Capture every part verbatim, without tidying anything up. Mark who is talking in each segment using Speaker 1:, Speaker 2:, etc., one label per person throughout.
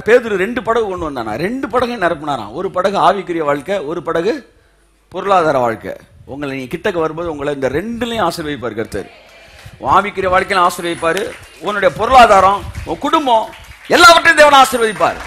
Speaker 1: பேதுரு ரெண்டு படகு கொண்டு வந்தானா, ரெண்டு படகையும் நிரப்பினாராம். ஒரு படகு ஆவிக்குரிய வாழ்க்கை, ஒரு படகு பொருளாதார வாழ்க்கை. உங்களை நீ கிட்டக்க வரும்போது உங்களை இந்த ரெண்டுலையும் ஆசீர்வதிப்பார் கர்த்தர். ஆவிக்குரிய வாழ்க்கையில ஆசீர்வதிப்பாரு, உன்னுடைய பொருளாதாரம், உன் குடும்பம் எல்லாவற்றையும் தேவன் ஆசீர்வதிப்பார்.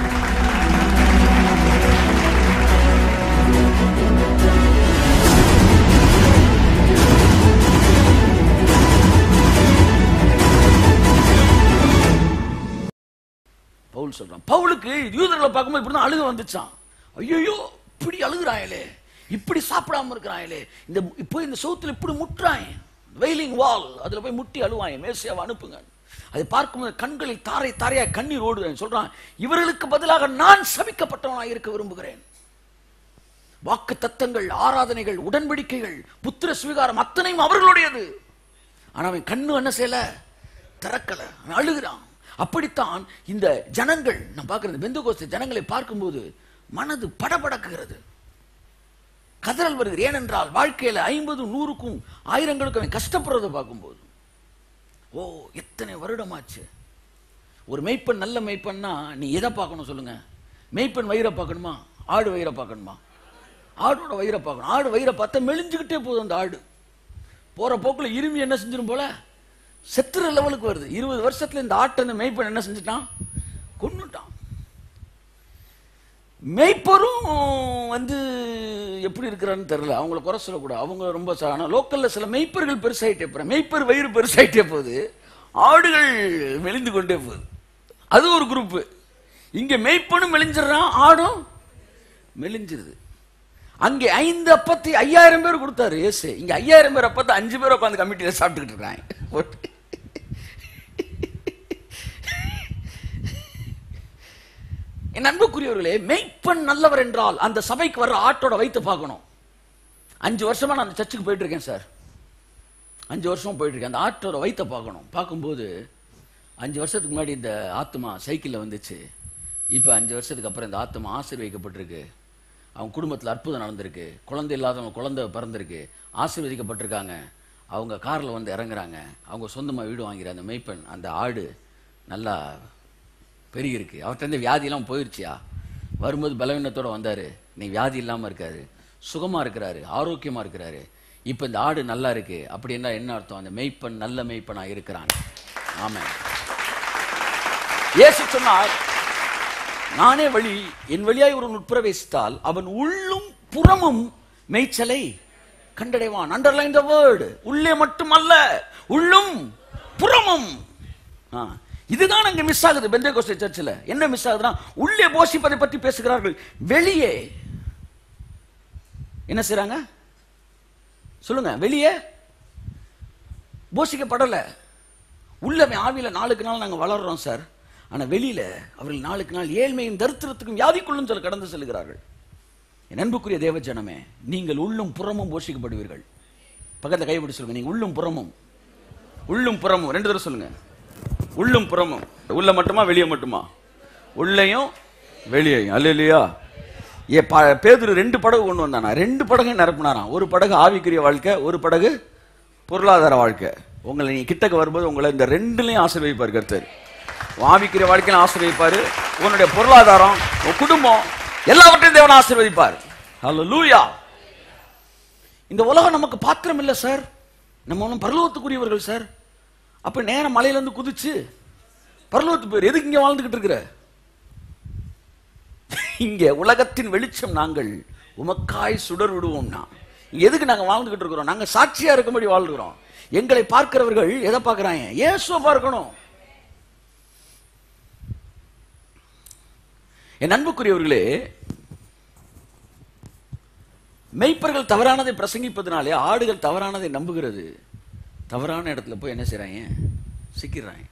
Speaker 1: பவுல் சொல்றான். பவுலுக்கு யூதர்களை பார்க்கும்போது இப்படிதான் அழுக வந்துச்சான். ஐயோ இப்படி அழுகுறாங்களே, இப்படி சாப்பிடாம இருக்கிறாங்களே, இந்த இப்போ இந்த சவுத்துல இப்படி முட்டுறாங்க, வெயிலிங் வால், அதுல போய் முட்டி அழுவாங்க, மேசியாவை அனுப்புங்க. அதை பார்க்கும்போது கண்களில் தாரை தாரையா கண்ணீர் ஓடுறேன். சொல்றான், இவர்களுக்கு பதிலாக நான் சபிக்கப்பட்டவனாக இருக்க விரும்புகிறேன். வாக்கு தத்தங்கள், ஆராதனைகள், உடன்படிக்கைகள், புத்திர சுவீகாரம் அத்தனையும் அவர்களுடையது. ஆனா அவன் கண்ணு என்ன செய்யல, திறக்கல, அவன் அழுகிறான். அப்படித்தான் இந்த ஜனங்கள், நான் பார்க்கிறேன் பெந்தெகோஸ்தே ஜனங்களை பார்க்கும்போது மனது படபடக்குகிறது, கதறல் வருகிறது. ஏனென்றால் வாழ்க்கையில ஐம்பது நூறுக்கும் ஆயிரங்களுக்கும் அவன் கஷ்டப்படுறதை பார்க்கும்போது, ஓ எத்தனை வருடமாச்சு. ஒரு மெய்ப்பெண், நல்ல மெய்ப்பெண்ணா நீ எதை பார்க்கணும் சொல்லுங்க? மெய்ப்பெண் வயிறை பார்க்கணுமா, ஆடு வயிறை பார்க்கணுமா? ஆடோட வயிறை பார்க்கணும். ஆடு வயிறை பார்த்தா மெலிஞ்சுக்கிட்டே போதும். அந்த ஆடு போற போக்குல இருமி என்ன செஞ்சிடும் போல செத்துற லெவலுக்கு வருது. இருபது வருஷத்துல இந்த ஆட்டை அந்த மெய்ப்பெண் என்ன செஞ்சுட்டான், கொன்னுட்டான். மெய்ப்பரும் வந்து எப்படி இருக்கிறான்னு தெரியல, அவங்கள குறை சொல்லக்கூடாது, அவங்க ரொம்ப. லோக்கல்ல சில மெய்ப்பர்கள் பெருசாயிட்டே போற, மெய்ப்பர் வயிறு பெருசாயிட்டே போகுது, ஆடுகள் மெலிந்து கொண்டே போகுது. அது ஒரு குரூப். இங்க மெய்ப்பனும் மெலிஞ்சிடறான், ஆடும் மெலிஞ்சிருது. அங்கே ஐந்து அப்பத்தி ஐயாயிரம் பேர் கொடுத்தாரு ஏசு, இங்க ஐயாயிரம் பேர் அப்பத்தை அஞ்சு பேர் உட்காந்து கமிட்டியில சாப்பிட்டுக்கிட்டு இருக்காங்க. என் அன்புக்குரியவர்களே, மெய்ப்பெண் நல்லவர் என்றால் அந்த சபைக்கு வர்ற ஆட்டோட வைத்து பார்க்கணும். அஞ்சு வருஷமா நான் அந்த சர்ச்சுக்கு போயிட்டு இருக்கேன் சார், அஞ்சு வருஷமா போயிட்டு இருக்கேன். அந்த ஆட்டோட வைத்த பார்க்கணும். பார்க்கும்போது அஞ்சு வருஷத்துக்கு முன்னாடி இந்த ஆத்மா சைக்கிளில் வந்துச்சு, இப்போ அஞ்சு வருஷத்துக்கு அப்புறம் இந்த ஆத்மா ஆசீர்வதிக்கப்பட்டிருக்கு. அவங்க குடும்பத்தில் அற்புதம் நடந்திருக்கு, குழந்தை இல்லாதவங்க குழந்தை பிறந்திருக்கு, ஆசீர்வதிக்கப்பட்டிருக்காங்க. அவங்க காரில் வந்து இறங்குறாங்க, அவங்க சொந்தமாக வீடு வாங்கிறாங்க. அந்த மெய்ப்பெண், அந்த ஆடு நல்லா பெருகி இருக்கு, அவர்கிட்ட வியாதியெல்லாம் போயிடுச்சியா, வரும்போது பலவீனத்தோட வந்தாரு, நீ வியாதி இல்லாமல் இருக்காரு, சுகமா இருக்கிறாரு, ஆரோக்கியமா இருக்கிறாரு. இப்போ இந்த ஆடு நல்லா இருக்கு. அப்படி என்ன என்ன அர்த்தம்? அந்த மெய்ப்பெண் நல்ல மெய்ப்பனா இருக்கிறான். ஆமென். இயேசு சொன்னார், நானே வழி, என் வழியாய் ஒருவன் உட்பிரவேசித்தால் அவன் உள்ளும் புறமும் மேய்ச்சலை கண்டடைவான். அண்டர்லைன் தி வேர்ட். உள்ளே மட்டுமல்ல, உள்ளும் புறமும். இதுதான் அங்க மிஸ் ஆகுது பெந்தெகோஸ்தே சர்ச்சில். என்ன மிஸ் ஆகுதுன்னா, உள்ளே போஷிப்பதை பற்றி பேசுகிறார்கள், வெளியே என்ன செய்றாங்க சொல்லுங்க? வெளியே போஷிக்கப்படல. உள்ளமே ஆவியில நாளுக்கு நாள் நாங்க வளர்றோம் சார், ஆனா வெளியில அவர்கள் நாளுக்கு நாள் ஏழ்மையும் தரித்திரத்துக்கும் வியாதிக்குள்ளும் சொல்ல கடந்து செல்கிறார்கள். என் அன்புக்குரிய தேவ ஜனமே, நீங்கள் உள்ளும் புறமும் போஷிக்கப்படுவீர்கள். பக்கத்துல கைப்பிடி சொல்லுங்க, நீங்க உள்ளும் புறமும். உள்ளும் புறமும் ரெண்டு தடவை சொல்லுங்க. உள்ளும் புறமும். உள்ள மட்டுமா வெளியே மட்டுமா? உள்ளையும் வெளியையும். அல்லேலூயா. ஏ பேதுரு ரெண்டு படகு கொண்டு வந்தானா, ரெண்டு படகையும் நிரப்பினாராம். ஒரு படகு ஆவிக்குரிய வாழ்க்கை, ஒரு படகு பொருளாதார வாழ்க்கை. உங்களை நீ கிட்டக்க வரும்போது உங்களை இந்த ரெண்டுலையும் ஆசீர்வதிப்பார் கர்த்தர். ஆவிக்குரிய வாழ்க்கையில ஆசீர்வதிப்பாரு, உன்னுடைய பொருளாதாரம், உன் குடும்பம் எல்லாவற்றையும் தேவன் ஆசீர்வதிப்பார். ஹல்லேலூயா. இந்த உலகம் நமக்கு பாத்திரம் இல்லை சார், நம்ம ஒன்றும் பரலோகத்துக்குரியவர்கள் சார். அப்ப நேரம் மலையில இருந்து குதிச்சு பரலோகத்து பேர் எதுக்கு இங்க வாழ்ந்துகிட்டு இருக்கிற? இங்க உலகத்தின் வெளிச்சம் நாங்கள், உமக்காய் சுடர் விடுவோம்னா எதுக்கு நாங்க வாழ்ந்துகிட்டு இருக்கிறோம்? நாங்க சாட்சியா இருக்கும்படி வாழ்கிறோம். எங்களை பார்க்கிறவர்கள் எதை பார்க்கிறாங்க? இயேசுவை பார்க்கணும். என் அன்புக்குரியவர்களே, மெய்ப்பர்கள் தவறானதை பிரசங்கிப்பதனாலே ஆடுகள் தவறானதை நம்புகிறது. தவறான இடத்துல போய் என்ன செய்றாங்க? சிக்கிறாங்க.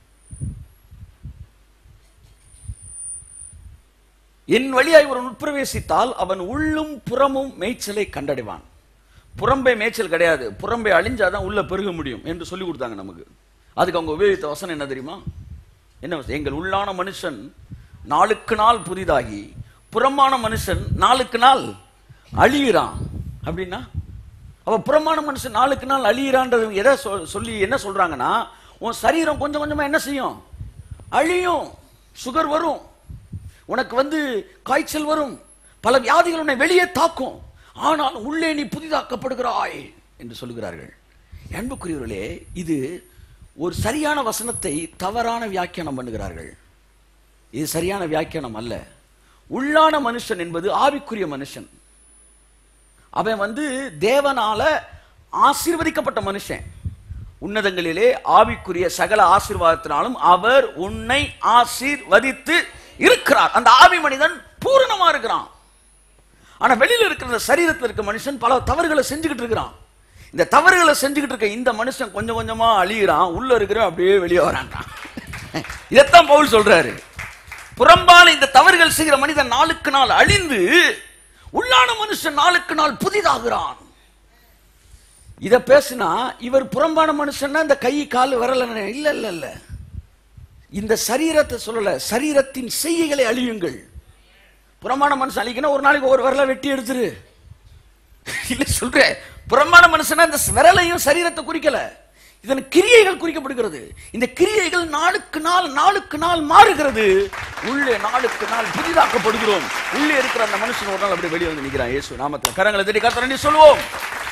Speaker 1: என் வழியாய் ஒரு உட்பிரவேசித்தால் அவன் உள்ளும் புறமும் மேய்ச்சலை கண்டடைவான். புறம்பே மேய்ச்சல் கிடையாது, புறம்பே அழிஞ்சாதான் உள்ள பெருக முடியும் என்று சொல்லி கொடுத்தாங்க நமக்கு. அதுக்கு அவங்க உபயோகித்த வசனம் என்ன தெரியுமா? என்ன வசனம்? எங்கள் உள்ளான மனுஷன் நாளுக்கு நாள் புதிதாகி புறமான மனுஷன் நாளுக்கு நாள் அழியிறான். அப்படின்னா அவ புறமான மனுஷன் நாளுக்கு நாள் அழியிறான்றது எதை சொல்லி என்ன சொல்றாங்கன்னா, உன் சரீரம் கொஞ்சம் கொஞ்சமா என்ன செய்யும்? அழியும். சுகர் வரும், உனக்கு வந்து காய்ச்சல் வரும், பல வியாதிகள் உன்னை வெளியே தாக்கும், ஆனால் உள்ளே நீ புதிதாக்கப்படுகிறாய் என்று சொல்லுகிறார்கள். அன்புக்குரியவர்களே, இது ஒரு சரியான வசனத்தை தவறான வியாக்கியானம் பண்ணுகிறார்கள். இது சரியான வியாக்கியானம் அல்ல. உள்ளான மனுஷன் என்பது ஆவிக்குரிய மனுஷன். அவன் வந்து தேவனால ஆசீர்வதிக்கப்பட்ட மனுஷன். உன்னதங்களிலே ஆவிக்குரிய சகல ஆசீர்வாதத்தினாலும் அவர் உன்னை ஆசீர்வதித்து இருக்கிறார். அந்த ஆவி மனிதன் பூரணமா இருக்கிறான். ஆனா வெளியில இருக்கிற சரீரத்தில் இருக்க மனுஷன் பல தவறுகளை செஞ்சுக்கிட்டு இருக்கிறான். இந்த தவறுகளை செஞ்சுக்கிட்டு இருக்க இந்த மனுஷன் கொஞ்சம் கொஞ்சமா அழிகிறான், உள்ள இருக்கிற அப்படியே வெளியே வரான்றான். இதைத்தான் பவுல் சொல்றாரு. புறம்பான இந்த தவறுகள் செய்கிற மனிதன் நாளுக்கு நாள் அழிந்து உள்ளான மனுஷன் நாளுக்கு நாள் புதிதாகிறான். இத பேசினா இவர் புறம்பான மனுஷன்னா இந்த கை கால் வரல, இல்ல இல்ல இல்ல, இந்த சரீரத்தை சொல்லல, சரீரத்தின் செய்கைகளை அழியுங்கள். புறம்பான மனுஷன் அழிக்கணும், ஒரு நாளைக்கு ஒரு விரலை வெட்டி எடுத்துரு இல்ல சொல்றேன். புறம்பான மனுஷனா இந்த விரலையும் சரீரத்தை குறிக்கல, இதன் கிரியைகள் குறிக்கப்படுகிறது. இந்த கிரியைகள் நாளுக்கு நாள் நாளுக்கு நாள் மாறுகிறது. உள்ளே நாளுக்கு நாள் புதிதாக்கப்படுகிறோம். உள்ளே இருக்கிற அந்த மனுஷன் ஒரு நாள் அப்படி வெளியே வந்து நிற்கிறான். இயேசு நாமத்தில் கரங்களை தட்டி கர்த்தரை சொல்லுவோம்.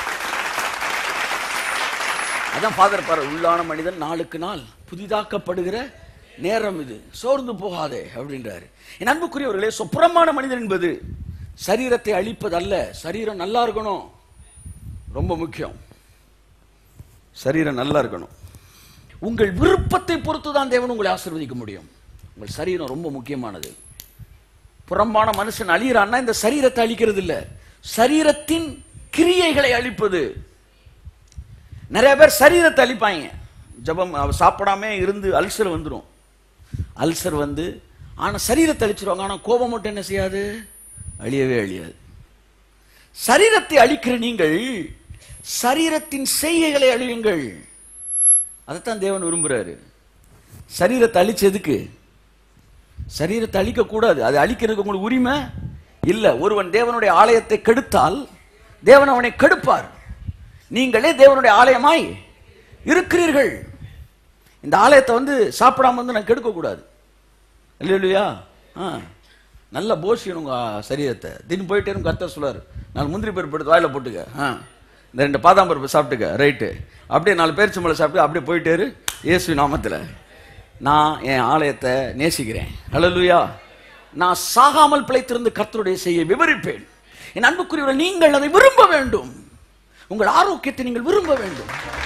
Speaker 1: அதான் ஃபாதர் பாரு, உள்ளான மனிதன் நாளுக்கு நாள் புதிதாக்கப்படுகிற நேரம் இது, சோர்ந்து போகாதே அப்படின்றாரு. என் அன்புக்குரியவர்களே, புறம்பான மனிதன் என்பது சரீரத்தை அழிப்பது அல்ல. சரீரம் நல்லா இருக்கணும், ரொம்ப முக்கியம். சரீரம் நல்லா இருக்கணும். உங்கள் விருப்பத்தை பொறுத்து தான் தேவன் உங்களை ஆசீர்வதிக்க முடியும். உங்கள் சரீரம் ரொம்ப முக்கியமானது. புறம்பான மனுஷன் அழிகிறான்னா இந்த சரீரத்தை அழிக்கிறது இல்ல, சரீரத்தின் கிரியைகளை அழிப்பது. நிறைய பேர் சரீரத்தை அழிப்பாங்க. ஜபம் சாப்பிடாம இருந்து அல்சர் வந்துடும். அல்சர் வந்து ஆனா சரீரத்தை அழிச்சிருவாங்க. ஆனா கோபம் மட்டும் என்ன செய்யாது, அழியவே அழியாது. சரீரத்தை அழிக்கிற நீங்கள் சரீரத்தின் செய்கைகளை அழியுங்கள். அதைத்தான் தேவன் விரும்புறாரு. சரீரத்தை அழிச்சதுக்கு, சரீரத்தை அழிக்க கூடாது, அது அழிக்கிறதுக்கு உங்களுக்கு உரிமை இல்ல. ஒருவன் தேவனுடைய ஆலயத்தை கெடுத்தால் தேவன் அவனை கெடுப்பார். நீங்களே தேவனுடைய ஆலயமாய் இருக்கிறீர்கள். இந்த ஆலயத்தை வந்து சாப்பிடாம வந்து நான் கெடுக்க கூடாது இல்லையா? நல்ல போஷியணும் உங்க சரீரத்தை. தின் போயிட்டே கர்த்தர் சொல்றாரு, நாலு முந்திரி பருப்பு எடுத்து வாயில போட்டுக்க, இந்த ரெண்டு பாதாம் பருப்பு சாப்பிட்டுக்க, ரைட்டு, அப்படியே நாலு பேரிச்சம்பழம் சாப்பிட்டு அப்படியே போயிட்டேரு. இயேசு நாமத்தில் நான் என் ஆலயத்தை நேசிக்கிறேன். ஹல்லேலூயா. நான் சாகாமல் பிழைத்திருந்து கர்த்தருடைய செய்ய விவரிப்பேன். என் அன்புக்குரியவர்கள், நீங்கள் அதை விரும்ப வேண்டும். உங்கள் ஆரோக்கியத்தை நீங்கள் விரும்ப வேண்டும்.